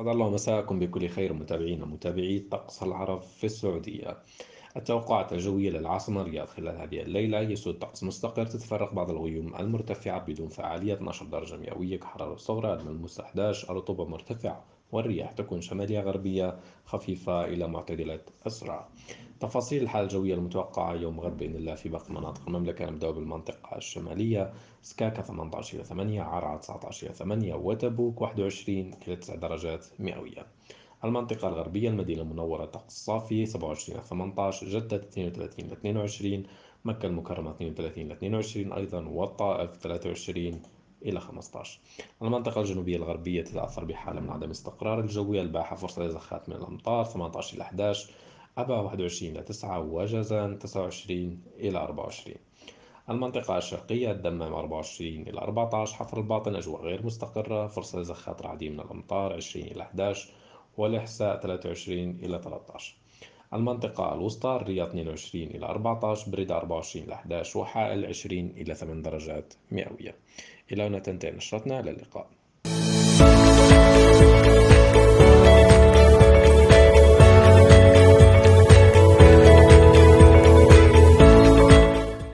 أسعد الله مساءكم بكل خير متابعينا متابعي طقس العرب في السعودية. التوقعات الجوية للعاصمة الرياض خلال هذه الليلة: يسود طقس مستقر، تتفرق بعض الغيوم المرتفعة بدون فعالية، 12 درجة مئوية كحرارة صغرى، الملموس 11، الرطوبة مرتفعة، والرياح تكون شمالية غربية خفيفة إلى معتدلة السرعة. تفاصيل الحالة الجوية المتوقعة يوم غد بإذن الله في باقي مناطق المملكة. نبدأ بالمنطقة الشمالية: سكاكا 18 إلى 8، عرعر 19 إلى 8، وتبوك 21 إلى 9 درجات مئوية. المنطقة الغربية: المدينة المنورة طقس صافي 27 إلى 18، جدة 32 إلى 22، مكة المكرمة 32 إلى 22 أيضا، والطائف 23 إلى 15. المنطقة الجنوبية الغربية تتأثر بحالة من عدم استقرار الجوي الباحة، فرصة لزخات من الأمطار 18 إلى 11، أبها 21 إلى 9، وجازان 29 إلى 24. المنطقة الشرقية: الدمام 24 إلى 14، حفر الباطن أجواء غير مستقرة، فرصة لزخات رعدية من الأمطار 20 إلى 11، والإحساء 23 إلى 13. المنطقة الوسطى: الرياض 22 إلى 14، بريدة 24 إلى 11، وحائل 20 إلى 8 درجات مئوية. إلى هنا تنتهي نشرتنا، إلى اللقاء.